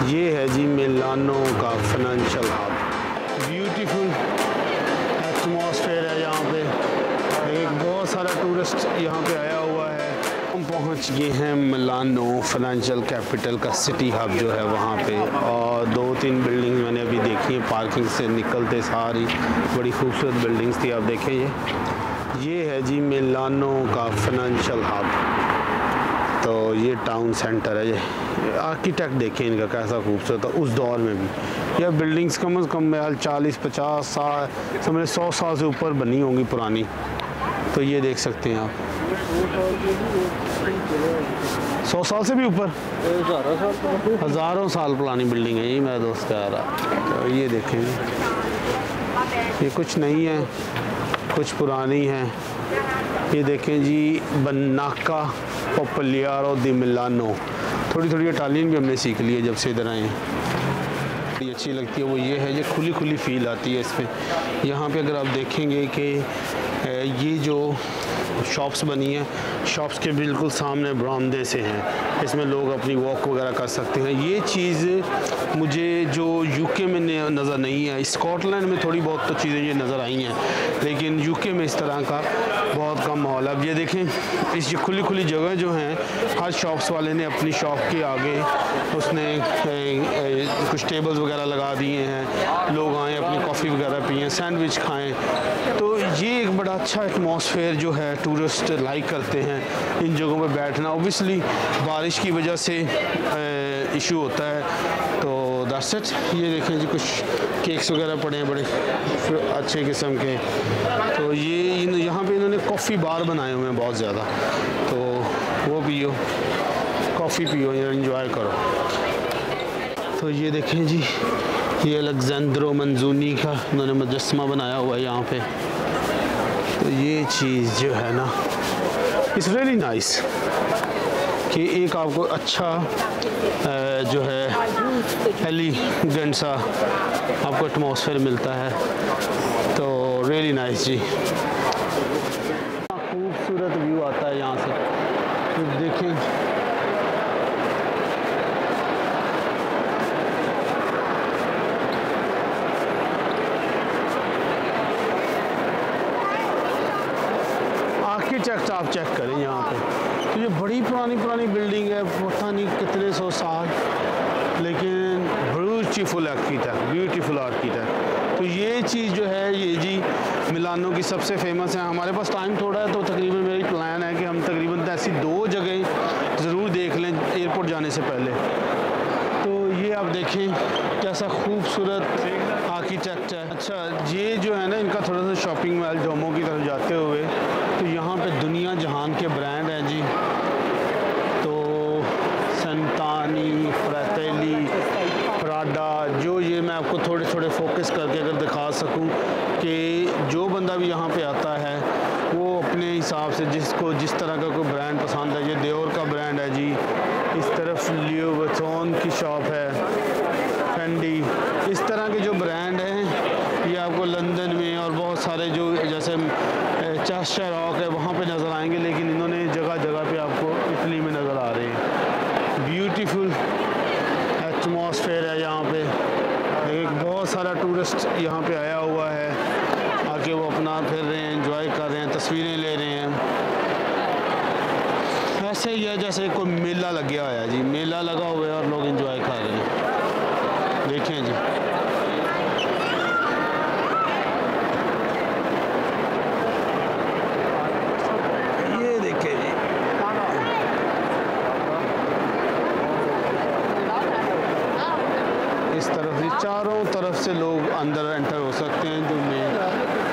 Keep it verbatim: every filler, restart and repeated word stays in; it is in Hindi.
ये है जी मिलानो का फाइनेंशियल हब। ब्यूटीफुल एटमॉस्फेयर है यहाँ पे, एक बहुत सारा टूरिस्ट यहाँ पे आया हुआ है। हम पहुँच गए हैं मिलानो फाइनेंशियल कैपिटल का सिटी हब जो है वहाँ पे, और दो तीन बिल्डिंग्स मैंने अभी देखी हैं पार्किंग से निकलते सारी, बड़ी खूबसूरत बिल्डिंग्स थी। आप देखें ये ये है जी मिलानो का फाइनेंशियल हब। तो ये टाउन सेंटर है। ये आर्किटेक्ट देखें इनका कैसा खूबसूरत है उस दौर में भी। यह बिल्डिंग्स कम से कम मेरे चालीस पचास साल समझे सौ साल से ऊपर बनी होंगी पुरानी। तो ये देख सकते हैं आप, सौ साल से भी ऊपर, हज़ारों साल पुरानी बिल्डिंग है। यही मेरा दोस्त कह रहा। तो ये देखें, ये कुछ नहीं है, कुछ पुरानी है। ये देखें जी बनाका पॉपुलियारो दी मिलानो। थोड़ी थोड़ी इटालियन भी हमने सीख ली है जब से इधर आए हैं। ये अच्छी लगती है वो ये है, ये खुली खुली फील आती है इसमें। यहाँ पे अगर आप देखेंगे कि ये जो शॉप्स बनी हैं, शॉप्स के बिल्कुल सामने बरामदे से हैं, इसमें लोग अपनी वॉक वगैरह कर सकते हैं। ये चीज़ मुझे जो यूके में नज़र नहीं है, स्कॉटलैंड में थोड़ी बहुत तो चीज़ें ये नज़र आई हैं, लेकिन यूके में इस तरह का बहुत कम माहौल है। अब ये देखें, इस ये खुली खुली जगह जो हैं, हर शॉप्स वाले ने अपनी शॉप के आगे उसने ए, ए, कुछ टेबल्स वगैरह लगा दिए हैं, लोग आएँ अपनी कॉफ़ी वगैरह पिएँ, सैंडविच खाएँ। तो ये एक बड़ा अच्छा एटमॉस्फेयर जो है टूरिस्ट लाइक करते हैं इन जगहों पे बैठना। ऑब्वियसली बारिश की वजह से इशू होता है। तो दैट्स इट। ये देखें जी कुछ केक्स वगैरह पड़े हैं बड़े अच्छे किस्म के। तो ये यहाँ पे इन्होंने कॉफ़ी बार बनाए हुए हैं बहुत ज़्यादा, तो वो पियो, कॉफ़ी पियो, एंजॉय करो। तो ये देखें जी, ये अलेक्जेंड्रो मंजूनी का उन्होंने मुजस्समा बनाया हुआ है यहाँ पे। तो ये चीज़ जो है ना, इट्स रियली नाइस कि एक आपको अच्छा जो है एलिगेंट सा आपको एटमॉस्फेयर मिलता है। तो रियली नाइस जी, खूबसूरत व्यू आता है यहाँ से। तो देखें आर्किटेक्ट आप चेक करें यहाँ पे। तो ये बड़ी पुरानी पुरानी बिल्डिंग है, पता नहीं कितने सौ साल, लेकिन ब्यूटीफुल आर्किटेक्ट, ब्यूटीफुल आर्किटेक्ट। तो ये चीज़ जो है ये जी मिलानो की सबसे फेमस है। हमारे पास टाइम थोड़ा है, तो तकरीबन मेरी प्लान है कि हम तकरीबन ऐसी दो जगह ज़रूर देख लें एयरपोर्ट जाने से पहले। तो ये आप देखें कैसा खूबसूरत आर्किटेक्ट है। अच्छा, ये जो है ना इनका थोड़ा सा शॉपिंग मॉल डोमो की तरफ जाते हुए, तो यहाँ पे दुनिया जहान के ब्रांड हैं जी। तो संतानी, फ्रैटेली, प्राडा, जो ये मैं आपको थोड़े थोड़े फोकस करके अगर दिखा सकूं कि जो बंदा भी यहाँ पे आता है वो अपने हिसाब से जिसको जिस तरह का कोई ब्रांड पसंद है। ये दियोर का ब्रांड है जी, इस तरफ लियो वुइटन की शॉप है, फेंडी, इस तरह के जो ब्रांड हैं ये आपको लंदन में और बहुत सारे जो जैसे चेस्टर रॉक है वहाँ पे नज़र आएंगे, लेकिन इन्होंने जगह जगह पे आपको इटली में नज़र आ रहे हैं। ब्यूटीफुल एटमॉस्फेयर है यहाँ पे, एक बहुत सारा टूरिस्ट यहाँ पे आया हुआ है, आके वो अपना फिर रहे हैं, एंजॉय कर रहे हैं, तस्वीरें ले रहे हैं। ऐसे ही है जैसे कोई मेला लग गया है जी, मेला लगा हुआ है और लोग एंजॉय कर रहे हैं। देखें जी, ये देखें जी, इस तरफ से चारों तरफ से लोग अंदर एंटर हो सकते हैं जो में